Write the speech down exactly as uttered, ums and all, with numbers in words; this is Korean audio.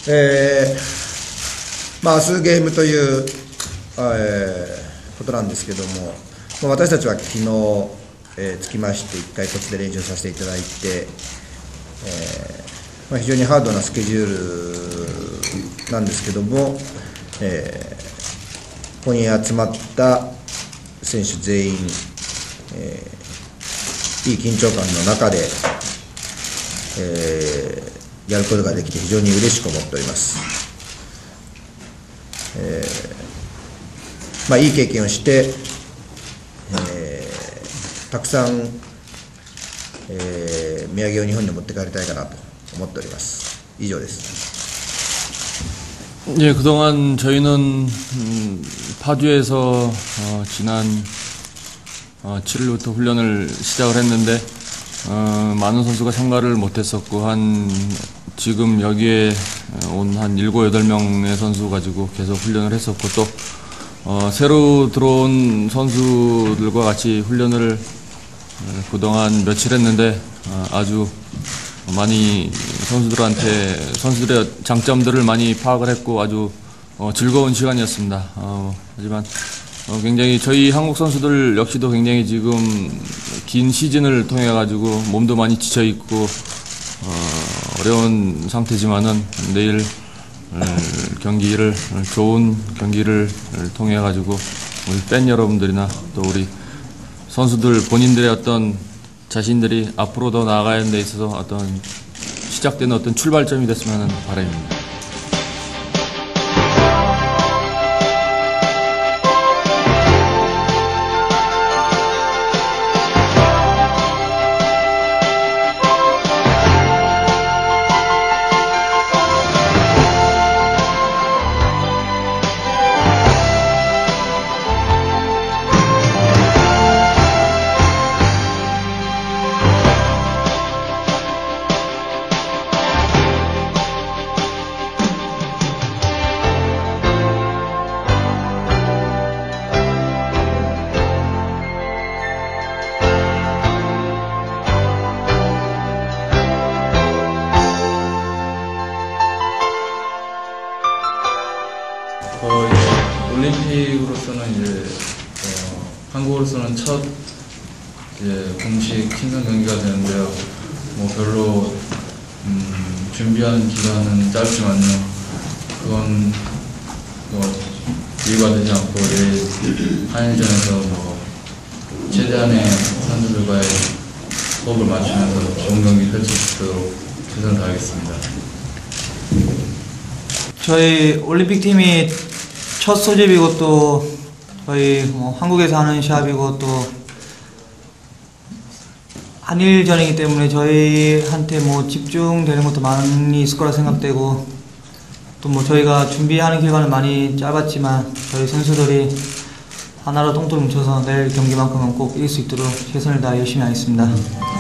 えーまあ、明日ゲームという、えー、ことなんですけども、まあ、私たちは昨日、えー、つきましていっかいこっちで練習させていただいて、えーまあ、非常にハードなスケジュールなんですけども、えー、ここに集まった選手全員、えー、いい緊張感の中で、えーやることができて非常に嬉しく思っております。えーまあ、いい経験をして、えー、たくさん、えー、土産を日本に持って帰りたいかなと思っております。以上です。 예, 그동안 저희는 음, 파주에서 어, 지난 어, 칠 일부터 훈련을 시작을 했는데 어, 많은 선수가 참가를 못했었고 한 지금 여기에 온 한 일곱, 여덟 명의 선수 가지고 계속 훈련을 했었고 또 어, 새로 들어온 선수들과 같이 훈련을 그동안 며칠 했는데 어, 아주 많이 선수들한테 선수들의 장점들을 많이 파악을 했고 아주 어, 즐거운 시간이었습니다. 어, 하지만 어, 굉장히 저희 한국 선수들 역시도 굉장히 지금 긴 시즌을 통해 가지고 몸도 많이 지쳐 있고 어, 어려운 상태지만은 내일 경기를 좋은 경기를 통해 가지고 우리 팬 여러분들이나 또 우리 선수들 본인들의 어떤 자신들이 앞으로 더 나아가는 데 있어서 어떤 시작되는 어떤 출발점이 됐으면 하는 바람입니다. 어, 이제 올림픽으로서는 이제 어, 한국으로서는 첫 이제 공식 친선 경기가 되는데요. 뭐 별로 음, 준비하는 기간은 짧지만요. 그건 뭐 이유가 되지 않고 내일 한일전에서 뭐 최대한의 선수들과의 호흡을 맞추면서 좋은 경기 펼칠 수 있도록 최선을 다하겠습니다. 저희 올림픽 팀이 첫 소집이고 또 저희 뭐 한국에서 하는 시합이고 또 한일전이기 때문에 저희한테 뭐 집중되는 것도 많이 있을 거라 생각되고 또 뭐 저희가 준비하는 기간은 많이 짧았지만 저희 선수들이 하나로 통통 뭉쳐서 내일 경기만큼은 꼭 이길 수 있도록 최선을 다해 열심히 하겠습니다.